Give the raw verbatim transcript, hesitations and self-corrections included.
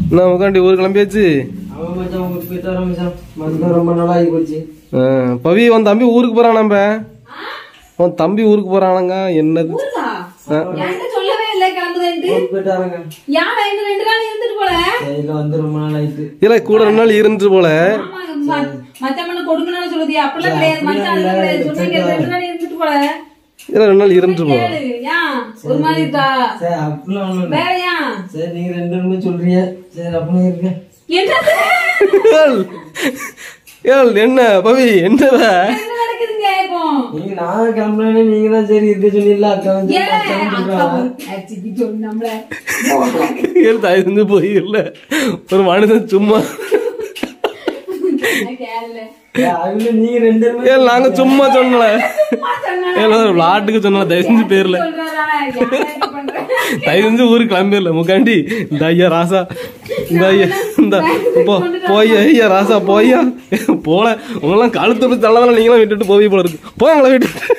நான் உட்காந்து ஊருக்கு கிளம்பியாச்சு. பவி உன் தம்பி ஊருக்கு போறான். நம்ம உன் தம்பி ஊருக்கு போறானுங்க. என்னது இல்ல கூட ரெண்டு நாள் இருந்துட்டு போல. ரெண்டு நாள் இருந்துட்டு போல. என்ன பவி என்ன போய் இல்ல ஒரு மனுஷன் சும்மா நாங்க சும்மா சொன்னல விளாட்டுக்கு சொன்ன தயவு செஞ்சு பேர்ல தயவு செஞ்சு ஊருக்கு கிளம்பிடல முக்காண்டி இந்த ஐயா ராசா இந்த ஐயா இந்த போய் ஐயா ராசா போய்யா போல உங்களெல்லாம் கழுத்து தள்ளதால நீங்களாம் விட்டுட்டு போய் போல இருக்கு போய் உங்களை விட்டு